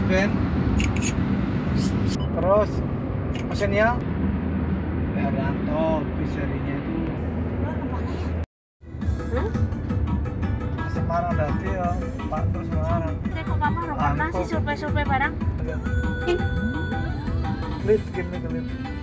Ben. Terus mesinnya Arianto, piserinya itu ke Semarang berarti ya, Pak terus Semarang. Saya ke kamar pernah sih survei-survei barang. Klit, game nih klit.